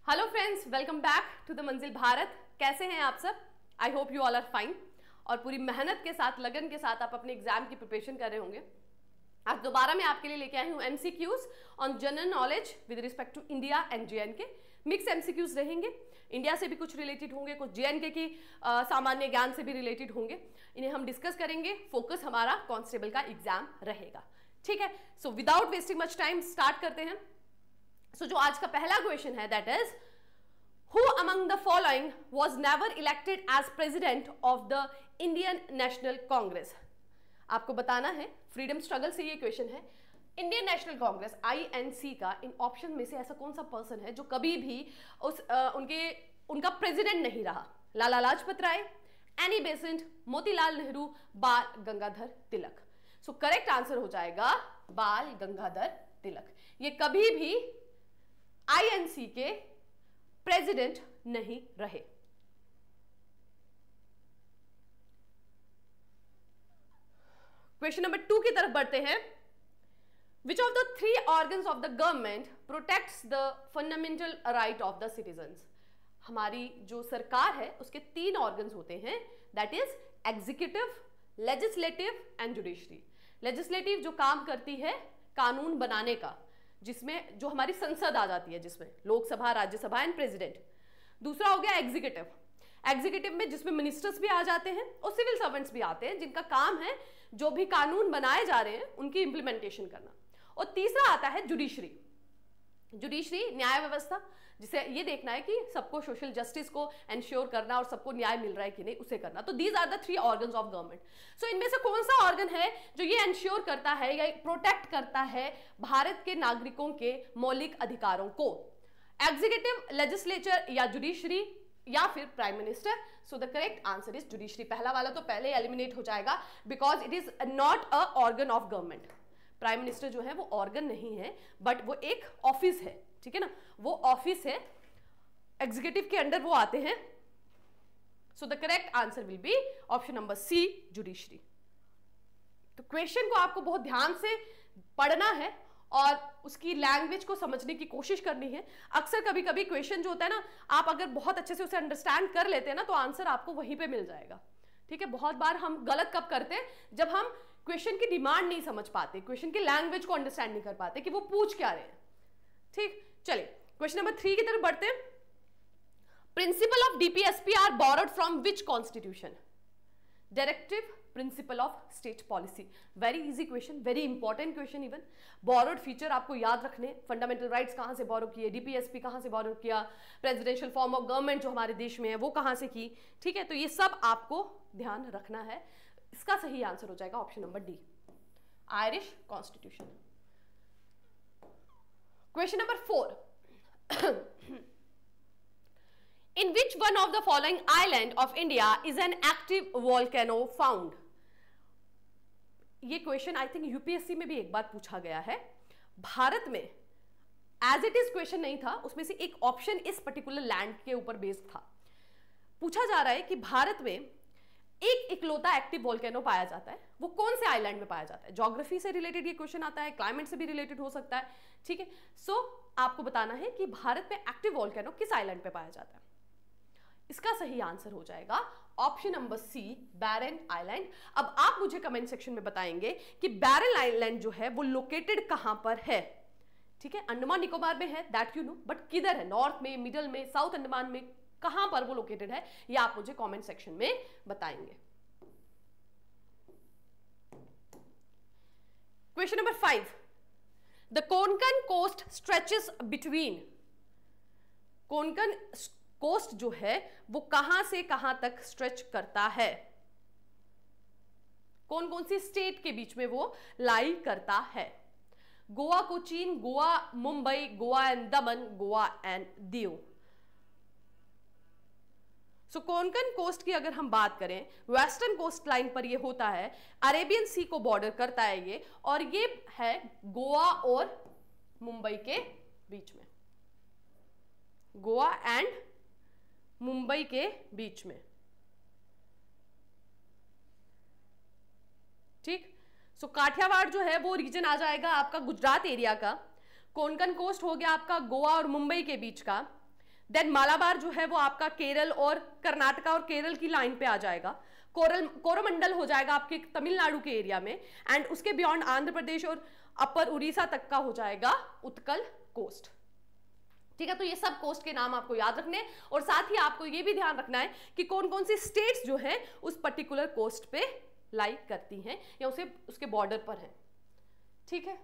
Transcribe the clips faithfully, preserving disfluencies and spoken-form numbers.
Hello friends, welcome back to the Manzil Bharat. कैसे हैं आप सब? I hope you all are fine और पूरी मेहनत के साथ, लगन के साथ आप अपने एग्जाम की प्रिपरेशन कर रहे होंगे। आज दोबारा मैं आपके लिए लेके आई हूँ MCQs on general knowledge with respect to India and J and K. Mix MCQs रहेंगे, इंडिया से भी कुछ रिलेटेड होंगे, कुछ जेएनके की आ, सामान्य ज्ञान से भी रिलेटेड होंगे। इन्हें हम डिस्कस करेंगे। फोकस हमारा कांस्टेबल का एग्जाम रहेगा, ठीक है। So without wasting much time start करते हैं। सो so, जो आज का पहला क्वेश्चन है that is who among the following was never elected as president of the Indian National Congress. आपको बताना है, फ्रीडम स्ट्रगल से ये क्वेश्चन है। इंडियन नेशनल कांग्रेस आईएनसी का इन ऑप्शन में से ऐसा कौन सा पर्सन है जो कभी भी उस आ, उनके उनका प्रेसिडेंट नहीं रहा? Lala Lajpat Rai, Annie Besant, Motilal Nehru, Bal Gangadhar Tilak. So correct answer हो जाएगा बाल गंगाधर तिलक। ये कभी भी आईएनसी के प्रेसिडेंट नहीं रहे। क्वेश्चन नंबर टू की तरफ बढ़ते हैं। Which of the three organs of the government protects the fundamental right of the citizens? हमारी जो सरकार है उसके तीन ऑर्गन्स होते हैं, that is executive, legislative and judiciary. Legislative जो काम करती है कानून बनाने का, जिसमें जो हमारी संसद आ जाती है, जिसमें लोकसभा, राज्यसभा एंड प्रेसिडेंट। दूसरा हो गया एग्जीक्यूटिव। एग्जीक्यूटिव में जिसमें मिनिस्टर्स भी आ जाते हैं और सिविल सर्वेंट्स भी आते हैं, जिनका काम है जो भी कानून बनाए जा रहे हैं उनकी इंप्लीमेंटेशन करना। और तीसरा आता है जुडिशरी। जुडिशरी न्याय व्यवस्था, जिसे ये देखना है कि सबको सोशल जस्टिस को एंश्योर करना और सबको न्याय मिल रहा है कि नहीं, उसे करना। तो these are the three organs of government. So इनमें से कौन सा ऑर्गन है जो ये एंश्योर करता है या प्रोटेक्ट करता है भारत के नागरिकों के मौलिक अधिकारों को? एग्जीक्यूटिव, लेजिस्लेचर या जुडिशरी या फिर prime minister? So the correct answer is judiciary. पहला वाला तो पहले एलिमिनेट हो जाएगा because it is not a organ of government. Prime minister जो है वो ऑर्गन नहीं है, बट वो एक ऑफिस है, ठीक है ना, वो ऑफिस है, एग्जीक्यूटिव के अंडर वो आते हैं। So the correct answer will be option number C, judiciary. तो क्वेश्चन को आपको बहुत ध्यान से पढ़ना है और उसकी लैंग्वेज को समझने की कोशिश करनी है। अक्सर कभी कभी क्वेश्चन जो होता है ना, आप अगर बहुत अच्छे से उसे अंडरस्टैंड कर लेते हैं ना, तो आंसर आपको वहीं पे मिल जाएगा, ठीक है। बहुत बार हम गलत कब करते हैं? जब हम क्वेश्चन की डिमांड नहीं समझ पाते, क्वेश्चन की लैंग्वेज को अंडरस्टैंड नहीं कर पाते कि वो पूछ क्या रहे हैं, ठीक। चलिए क्वेश्चन नंबर थ्री की तरफ बढ़ते हैं। Principle of DPSP are borrowed from which constitution? Directive principle of state policy. Very easy question, very important question. Even borrowed feature आपको याद रखने, फंडामेंटल राइट्स कहां से बोरो किए, डीपीएसपी कहां से बोरो किया, प्रेसिडेंशियल फॉर्म ऑफ गवर्नमेंट जो हमारे देश में है वो कहां से की, ठीक है। तो ये सब आपको ध्यान रखना है। इसका सही आंसर हो जाएगा option number D, Irish constitution. Question number four. In which one of the following island of India is an active volcano found? ये क्वेश्चन आई थिंक यूपीएससी में भी एक बार पूछा गया है। भारत में एज इट इज क्वेश्चन नहीं था, उसमें से एक ऑप्शन इस पर्टिकुलर लैंड के ऊपर बेस्ड था। पूछा जा रहा है कि भारत में एक इकलौता एक्टिव वोल्केनो पाया जाता है, वो कौन से आइलैंड में पाया जाता है? ज्योग्राफी से रिलेटेड ये क्वेश्चन आता है, क्लाइमेट से भी रिलेटेड हो सकता है, ठीक है। सो so, आपको बताना है कि भारत में एक्टिव वोल्केनो किस आइलैंड पे पाया जाता है। इसका सही आंसर हो जाएगा option number C, Barren Island. अब आप मुझे कमेंट सेक्शन में बताएंगे कि बैरन आइलैंड जो है वो लोकेटेड कहां पर है, ठीक है। अंडमान निकोबार में है, दैट यू नो, बट किधर है? नॉर्थ में, मिडल में, साउथ अंडमान में, कहां पर वो लोकेटेड है, ये आप मुझे कमेंट सेक्शन में बताएंगे। Question number five. The Konkan coast stretches between. Konkan coast जो है वो कहां से कहां तक स्ट्रेच करता है? कौन कौन सी स्टेट के बीच में वो लाई करता है? Goa, Cochin, Goa, Mumbai, Goa and Daman, Goa and Diu. So Konkan coast की अगर हम बात करें, वेस्टर्न कोस्ट लाइन पर ये होता है, अरेबियन सी को बॉर्डर करता है ये, और ये है गोवा और मुंबई के बीच में, गोवा एंड मुंबई के बीच में, ठीक। सो काठियावाड़ जो है वो रीजन आ जाएगा आपका गुजरात एरिया का। कोंकण कोस्ट हो गया आपका गोवा और मुंबई के बीच का। देन मालाबार जो है वो आपका केरल और कर्नाटका और केरल की लाइन पे आ जाएगा। कोरल कोरोमंडल हो जाएगा आपके तमिलनाडु के एरिया में, एंड उसके बियॉन्ड आंध्र प्रदेश और अपर उड़ीसा तक का हो जाएगा उत्कल कोस्ट। ठीक है, तो ये सब कोस्ट के नाम आपको याद रखने, और साथ ही आपको ये भी ध्यान रखना है कि कौन कौन सी स्टेट्स जो है उस पर्टिकुलर कोस्ट पे लाई करती हैं या उसे उसके बॉर्डर पर हैं। ठीक है,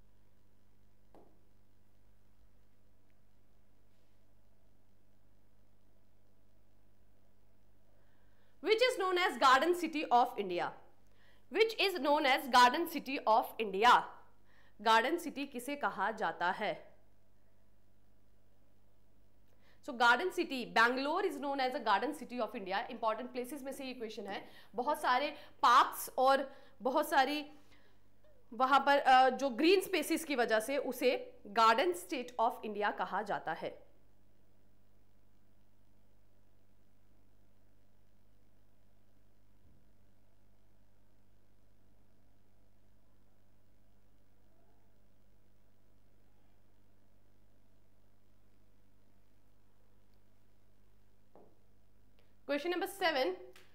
which is known as garden city of India, which is known as garden city of India, garden city किसे कहा जाता है? So garden city, Bangalore is known as a garden city of India. Important places में से ये question है। बहुत सारे पार्क्स और बहुत सारी वहां पर जो ग्रीन स्पेसिस की वजह से उसे गार्डन स्टेट ऑफ इंडिया कहा जाता है। Question number seven.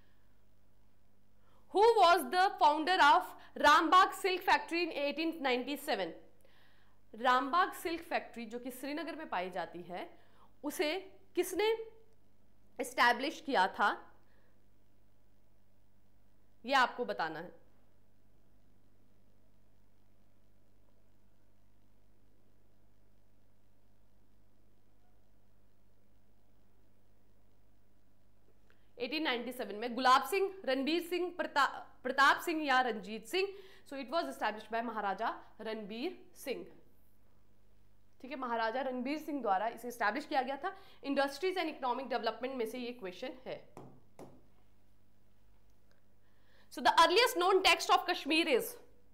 Who was the founder of Rambagh Silk Factory in eighteen ninety-seven? Rambagh silk factory जो कि श्रीनगर में पाई जाती है, उसे किसने एस्टैब्लिश किया था, यह आपको बताना है। eighteen ninety-seven में गुलाब सिंह, रणबीर सिंह, प्रताप प्रताप सिंह या Ranjit Singh. So it was established by Maharaja Ranbir Singh. ठीक है, महाराजा रणबीर सिंह द्वारा इसे एस्टैब्लिश किया गया था। इंडस्ट्रीज एंड इकोनॉमिक डेवलपमेंट में से ये क्वेश्चन है। So the earliest known text of Kashmir is,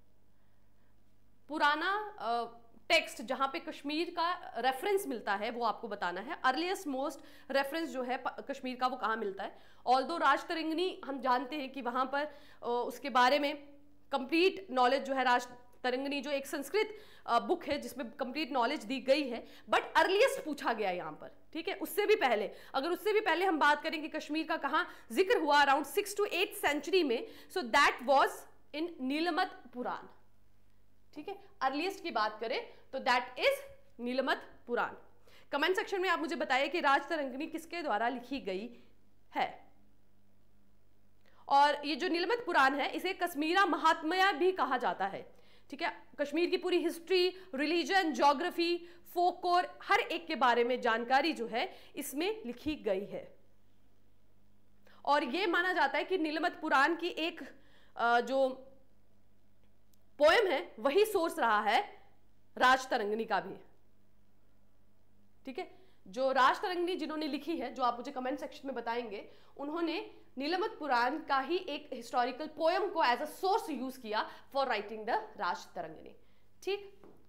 पुराना टेक्स्ट uh, जहां पे कश्मीर का रेफरेंस मिलता है वो आपको बताना है। अर्लीस्ट मोस्ट रेफरेंस जो है कश्मीर का वो कहाँ मिलता है। ऑल्दो राजतरंगिणी हम जानते हैं कि वहां पर uh, उसके बारे में कंप्लीट नॉलेज जो है, राजतरंगिणी जो एक संस्कृत बुक है जिसमें कंप्लीट नॉलेज दी गई है, बट अर्लीस्ट पूछा गया यहाँ पर। ठीक है, उससे भी पहले, अगर उससे भी पहले हम बात करें कि कश्मीर का कहाँ जिक्र हुआ, around six to eight century में, सो दैट वाज इन नीलमत पुराण। ठीक है, अर्लीस्ट की बात करें तो that is Nilamata Purana. Comment section में आप मुझे बताइए कि राजतरंगिणी किसके द्वारा लिखी गई है। और ये जो नीलमत पुराण है इसे कश्मीरा महात्म्य भी कहा जाता है। ठीक है, कश्मीर की पूरी हिस्ट्री, रिलीजन, ज्योग्राफी, फोकलोर, हर एक के बारे में जानकारी जो है इसमें लिखी गई है। और ये माना जाता है कि नीलमत पुराण की एक जो पोएम है वही सोर्स रहा है राजतरंगिणी का भी। ठीक है, जो राजतरंगिणी जिन्होंने लिखी है, जो आप मुझे कमेंट सेक्शन में बताएंगे, उन्होंने नीलमत पुराण का ही एक हिस्टोरिकल पोएम को एज अ सोर्स यूज किया फॉर राइटिंग द राजतरंगिणी। ठीक,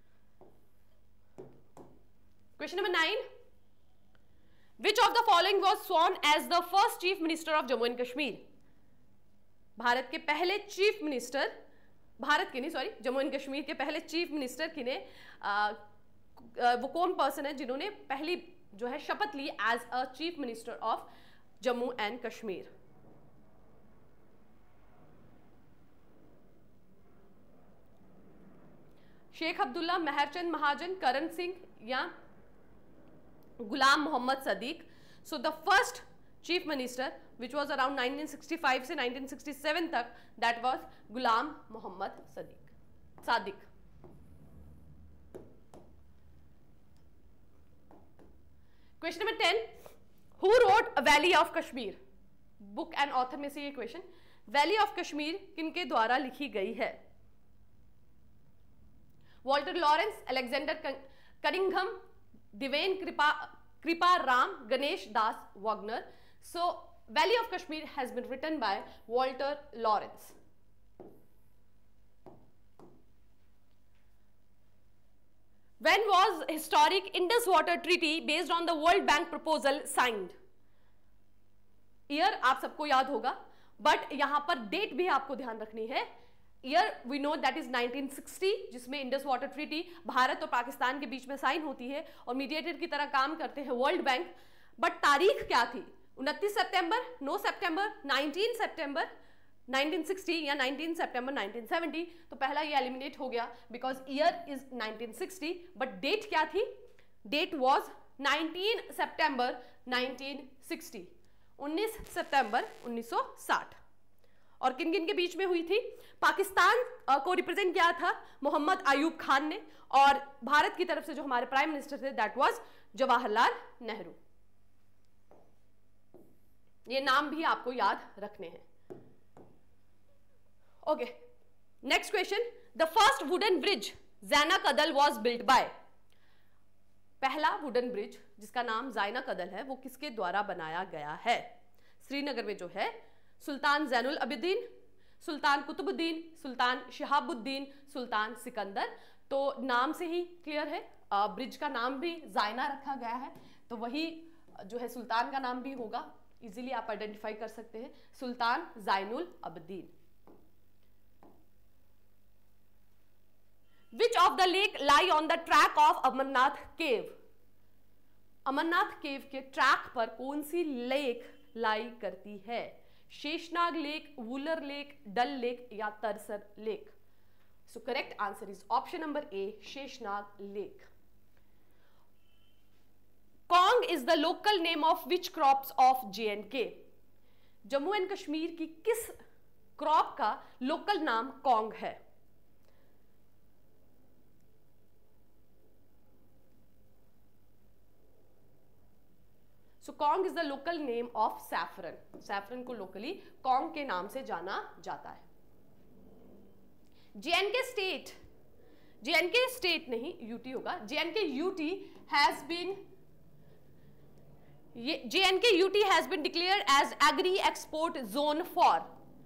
question number nine, which of the following was sworn as the first chief minister of Jammu and Kashmir? Bharat के पहले चीफ मिनिस्टर, भारत के नहीं सॉरी जम्मू एंड कश्मीर के पहले चीफ मिनिस्टर किने, वो कौन पर्सन है जिन्होंने पहली जो है शपथ ली as a chief minister of Jammu and Kashmir? Sheikh Abdullah, Mehrchand Mahajan, Karan Singh या Ghulam Mohammad Sadiq? So the first chief minister which was around nineteen sixty five से नाइनटीन सिक्सटी सेवन तक, that was Ghulam Mohammad Sadiq Sadiq. Question number ten, who wrote valley of Kashmir? Book and author में से ये question, valley of Kashmir किनके द्वारा लिखी गई है? Walter Lawrence, Alexander Cunningham, Diwan Kripa Kripa Ram, Ganesh Das Wagner? So valley of Kashmir has been written by Walter Lawrence. When was historic Indus Water Treaty based on the World Bank proposal signed? Year आप सबको याद होगा, but यहां पर डेट भी आपको ध्यान रखनी है। Year we know that is nineteen sixty, जिसमें इंडस वाटर ट्रीटी भारत और पाकिस्तान के बीच में साइन होती है और मीडिएटर की तरह काम करते हैं वर्ल्ड बैंक। बट तारीख क्या थी? उनतीस सितंबर, नौ सितंबर, नाइनटीन सितंबर नाइनटीन सिक्सटी या नाइनटीन सितंबर नाइनटीन सेवेंटी। तो पहला ये एलिमिनेट हो गया because year is nineteen sixty, but date क्या थी? डेट वाज नाइनटीन सितंबर नाइनटीन सिक्सटी, उन्नीस सितंबर उन्नीस सौ साठ। और किन किन के बीच में हुई थी? पाकिस्तान को रिप्रेजेंट किया था मोहम्मद अयूब खान ने, और भारत की तरफ से जो हमारे प्राइम मिनिस्टर थे दैट वाज जवाहरलाल नेहरू। ये नाम भी आपको याद रखने हैं। Okay, next question, the first wooden bridge Zaina Kadal was built by. पहला वुडन ब्रिज जिसका नाम ज़ैना कदल है वो किसके द्वारा बनाया गया है? श्रीनगर में जो है सुल्तान ज़ैनुल अबिदीन, सुल्तान कुतुबुद्दीन, सुल्तान शहाबुद्दीन, सुल्तान सिकंदर। तो नाम से ही क्लियर है, ब्रिज का नाम भी ज़ैना रखा गया है, तो वही जो है सुल्तान का नाम भी होगा, इजीली आप आइडेंटिफाई कर सकते हैं, सुल्तान Zainul Abidin. Which of the lake lie on the track of Amarnath केव? अमरनाथ केव के ट्रैक पर कौन सी लेक लाई करती है? Sheshnag lake, Wular lake, Dal lake या Tarsar lake? So correct answer is option number A, Sheshnag lake. Kong is the local name of which crops of J and K? Jammu and Kashmir की किस crop का local नाम कॉन्ग है? So kong is the local name of saffron. Saffron को locally kong के नाम से जाना जाता है। जेएनके स्टेट, जेएनके स्टेट नहीं यूटी होगा, J and K UT has been J and K UT has been declared as agri export zone for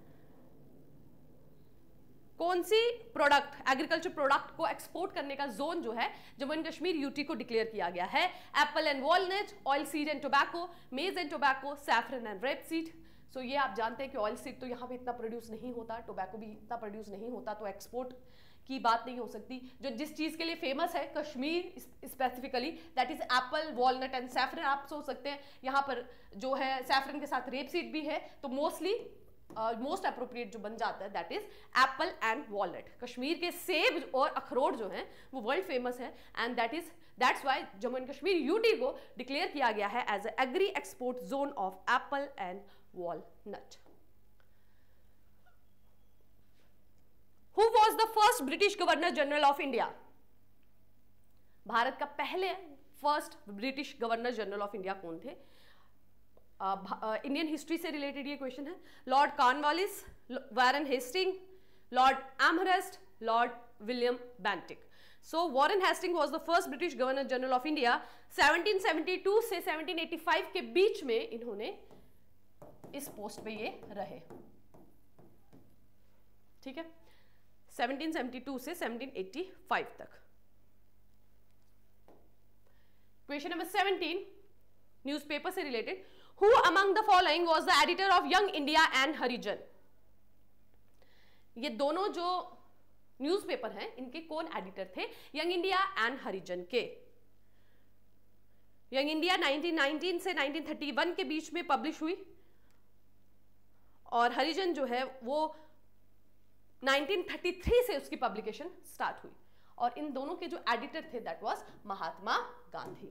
कौन सी प्रोडक्ट, एग्रीकल्चर प्रोडक्ट को एक्सपोर्ट करने का जोन जो है जम्मू एंड कश्मीर यूटी को डिक्लेयर किया गया है? Apple and walnut, oil seed and tobacco, maize and tobacco, saffron and rape seed. So ये आप जानते हैं कि ऑयल सीड तो यहाँ पे इतना प्रोड्यूस नहीं होता, टोबैको भी इतना प्रोड्यूस नहीं होता, तो एक्सपोर्ट की बात नहीं हो सकती। जो जिस चीज़ के लिए फेमस है Kashmir specifically that is apple, walnut and saffron. आप सोच सकते हैं यहाँ पर जो है सैफरन के साथ रेप सीड भी है, तो मोस्टली मोस्ट uh, अप्रोप्रिएट जो बन जाता है that is apple and walnut. Kashmir के सेब और अखरोट जो हैं वो वर्ल्ड फेमस है, and that is that's why Jammu and Kashmir UT को डिक्लेयर किया गया है as agri export zone of apple and walnut. Who was the first British governor general of India? Bharat का पहले first British governor general of India कौन थे? Indian uh, history uh, से related ये क्वेश्चन है। Lord Cornwallis, Warren Hasting, Lord Amherst, Lord William Bentinck. So Warren Hasting was the first British governor general of India. Seventeen seventy two से seventeen eighty five के बीच में इन्होंने इस post पे ये रहे, ठीक है, सेवनटीन सेवेंटी टू से सेवनटीन एटी फाइव तक। क्वेश्चन नंबर सेवनटीन, न्यूज़पेपर से related. Who among the following was the editor of Young India and Harijan? ये दोनों जो न्यूज़पेपर हैं इनके कौन एडिटर थे? यंग इंडिया एंड हरिजन के। यंग इंडिया नाइनटीन नाइनटीन से नाइनटीन थर्टी वन के बीच में पब्लिश हुई, और हरिजन जो है वो नाइनटीन थर्टी थ्री से उसकी पब्लिकेशन स्टार्ट हुई, और इन दोनों के जो एडिटर थे that was Mahatma Gandhi.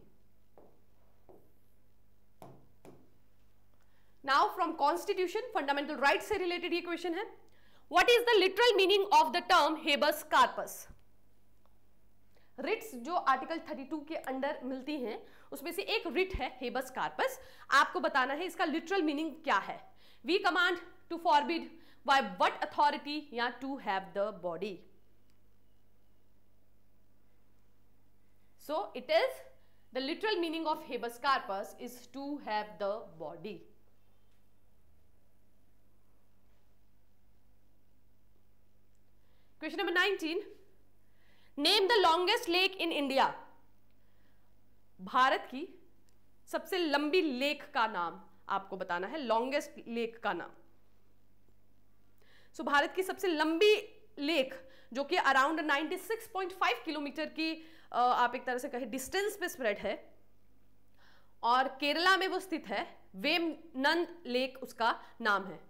Now from constitution, fundamental rights से रिलेटेड ये क्वेश्चन है। What is the literal meaning of the term habeas corpus? Writs जो आर्टिकल थर्टी टू के अंडर मिलती हैं उसमें से एक रिट है हेबस कार्पस। आपको बताना है इसका लिटरल मीनिंग क्या है। We command to forbid by what authority या to have the body. So it is the literal meaning of habeas corpus is to have the body. Question number nineteen, name the longest lake in India. Bharat की सबसे लंबी lake का नाम आपको बताना है, longest lake का नाम। सो so, भारत की सबसे लंबी लेक जो कि अराउंड छियानवे पॉइंट फाइव किलोमीटर की uh, आप एक तरह से कहें डिस्टेंस पे स्प्रेड है और केरला में वो स्थित है। वेमनंद लेक उसका नाम है।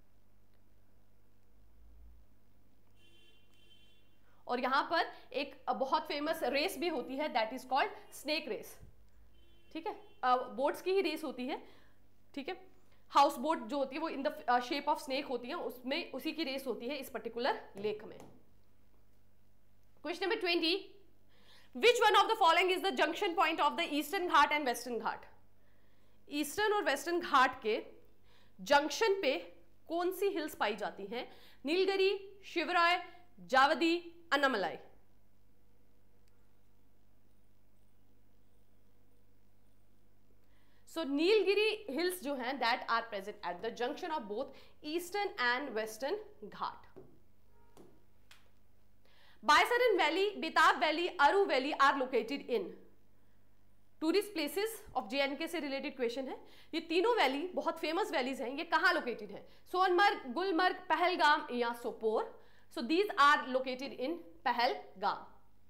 और यहां पर एक बहुत फेमस रेस भी होती है, that is called snake race. ठीक है, बोट्स की ही रेस होती है। ठीक है, हाउस बोट जो होती है वो in the shape of snake होती है, उसमें उसी की रेस होती है इस पर्टिकुलर लेक में। Question number twenty, which one of the following is the junction point of the eastern Ghat and western Ghat? Eastern और वेस्टर्न घाट के जंक्शन पे कौन सी हिल्स पाई जाती हैं? नीलगिरी, शिवराय, जावदी, अन्नामलाई। सो नीलगिरी हिल्स जो हैं that are present at the junction of both eastern and western Ghat. Baisaran valley, Betaab valley, Aru valley are located in tourist places of J and K से रिलेटेड क्वेश्चन है। ये तीनों वैली बहुत फेमस वैलीज हैं, ये कहां लोकेटेड है? सोनमर्ग, गुलमर्ग, पहलगाम या Sopore. So these are located in Pahalgam.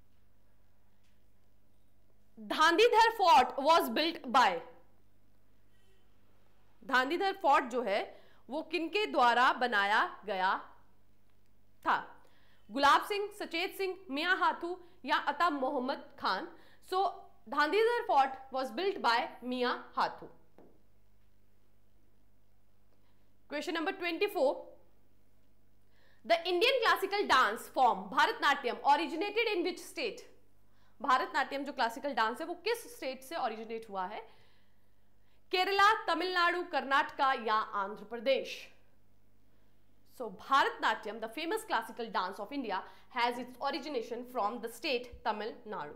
Dhandhidhar fort was built by, Dhandhidhar fort जो है वो किनके द्वारा बनाया गया था? गुलाब सिंह, सचेत सिंह, मियां हाथू या Ata Mohammad Khan. So Dhandhidhar fort was built by Mian Hathu. Question number twenty four, the Indian classical dance form Bharatanatyam originated in which state? Bharatanatyam जो क्लासिकल डांस है वो किस स्टेट से ओरिजिनेट हुआ है? केरला, तमिलनाडु, कर्नाटका या Andhra Pradesh? So Bharatnatyam, the famous classical dance of India, has its origination from the state Tamil Nadu.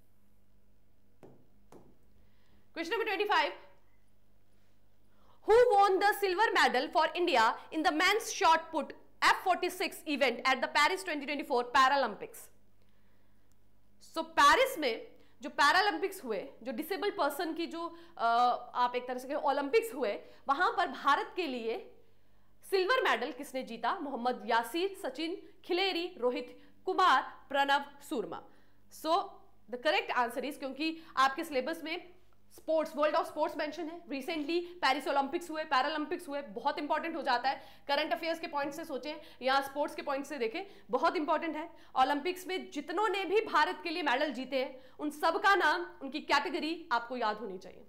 Question number twenty-five. Who won the silver medal for India in the men's shot put F forty-six event at the Paris twenty twenty-four Paralympics? So Paris में जो Paralympics हुए, जो disable person की जो आ, आप एक तरह से ओलंपिक्स हुए, वहां पर भारत के लिए सिल्वर मेडल किसने जीता? Mohammad Yasir, Sachin, Khilari, Rohit Kumar, Pranav Soorma. So the correct answer is, क्योंकि आपके सिलेबस में sports, world of sports mention है, रिसेंटली पेरिस ओलंपिक्स हुए, पैरालंपिक्स हुए, बहुत इंपॉर्टेंट हो जाता है। करंट अफेयर्स के पॉइंट से सोचें या स्पोर्ट्स के पॉइंट से देखें, बहुत इंपॉर्टेंट है। ओलंपिक्स में जितनों ने भी भारत के लिए मेडल जीते हैं उन सब का नाम, उनकी कैटेगरी आपको याद होनी चाहिए।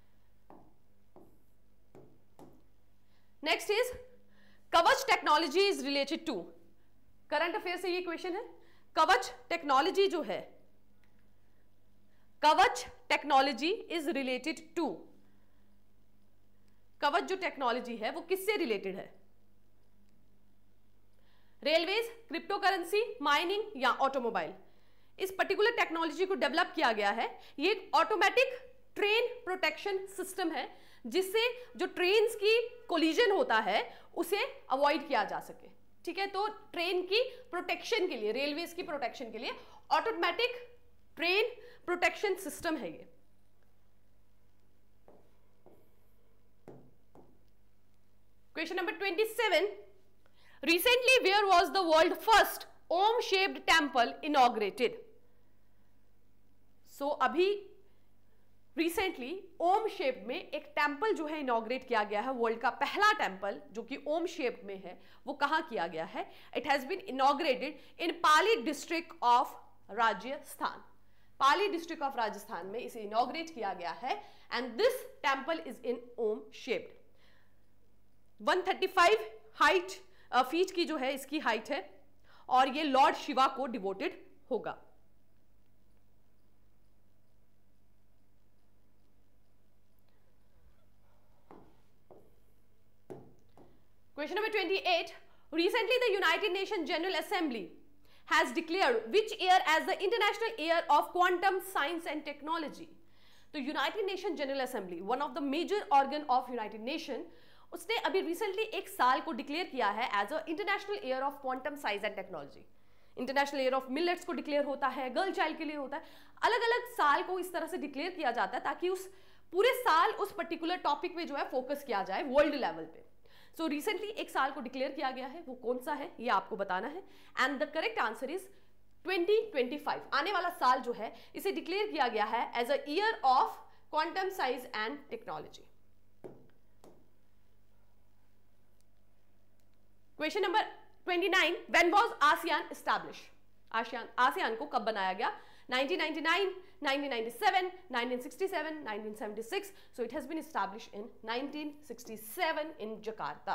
Next is Kavach technology is related to, current affair से ये क्वेश्चन है। कवच टेक्नोलॉजी जो है, कवच टेक्नोलॉजी इज रिलेटेड टू, कवच जो टेक्नोलॉजी है वो किससे रिलेटेड है? रेलवेज, क्रिप्टो करेंसी, माइनिंग या ऑटोमोबाइल? इस पर्टिकुलर टेक्नोलॉजी को डेवलप किया गया है, ये एक ऑटोमेटिक ट्रेन प्रोटेक्शन सिस्टम है जिससे जो ट्रेन्स की कोलिजन होता है उसे अवॉइड किया जा सके। ठीक है, तो ट्रेन की प्रोटेक्शन के लिए, रेलवेज की प्रोटेक्शन के लिए ऑटोमेटिक ट्रेन प्रोटेक्शन सिस्टम है ये। Question number twenty seven, recently where was the world first Om shaped temple inaugurated? So अभी रिसेंटली ओम शेप में एक टेम्पल जो है इनॉग्रेट किया गया है, वर्ल्ड का पहला टेम्पल जो कि ओम शेप में है, वो कहां किया गया है? It has been inaugurated in Pali district of Rajasthan. Pali district of Rajasthan में इसे इनॉग्रेट किया गया है and this temple is in Om shaped. One thirty five height feet की जो है इसकी हाइट है और ये लॉर्ड शिवा को डिवोटेड होगा। Question number twenty-eight. Recently, the United Nations General Assembly has declared which year as the International Year of Quantum Science and Technology? तो United Nations General Assembly, one of the major organ of United Nation, उसने अभी recently एक साल को declare किया है as a international year of quantum science and technology. International year of millets को declare होता है, गर्ल चाइल्ड के लिए होता है, अलग अलग साल को इस तरह से डिक्लेयर किया जाता है ताकि उस पूरे साल उस पर्टिकुलर टॉपिक पे जो है फोकस किया जाए वर्ल्ड लेवल पे। सो रिसेंटली एक साल को डिक्लेयर किया गया है, वो कौन सा है ये आपको बताना है। And the correct answer is twenty twenty five. आने वाला साल जो है इसे डिक्लेयर किया गया है as a year of quantum science and technology. Question number twenty nine, when was ASEAN establish? ASEAN ASEAN को कब बनाया गया? Nineteen ninety nine, nineteen ninety seven, nineteen sixty seven, nineteen seventy six. So it has been established in nineteen sixty seven in Jakarta.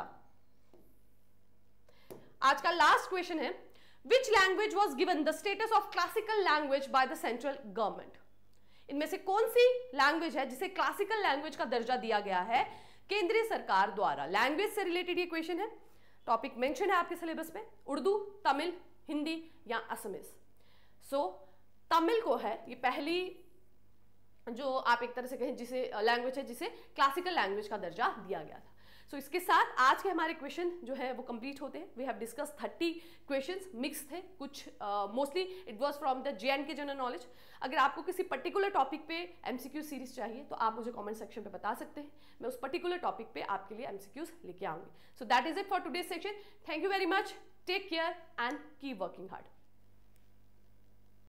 आज का last question है, which language was given the status of classical language by the central government? इनमें से कौन सी language है जिसे classical language का दर्जा दिया गया है केंद्रीय सरकार द्वारा? लैंग्वेज से रिलेटेड ये क्वेश्चन है, टॉपिक मेंशन है आपके सिलेबस में, उर्दू, तमिल, हिंदी या असमीज. सो so, तमिल को है ये पहली जो आप एक तरह से कहें जिसे लैंग्वेज है जिसे क्लासिकल लैंग्वेज का दर्जा दिया गया था. सो so, इसके साथ आज के हमारे क्वेश्चन जो है वो कंप्लीट होते हैं. We have discuss thirty questions, mix थे कुछ, mostly it was from the J and K general knowledge. अगर आपको किसी पर्टिकुलर टॉपिक पे एमसीक्यू सीरीज चाहिए तो आप मुझे कमेंट सेक्शन पे बता सकते हैं, मैं उस पर्टिकुलर टॉपिक पे आपके लिए एमसीक्यूज लेके आऊंगी. So that is it for today's section. Thank you very much, take care and keep working hard.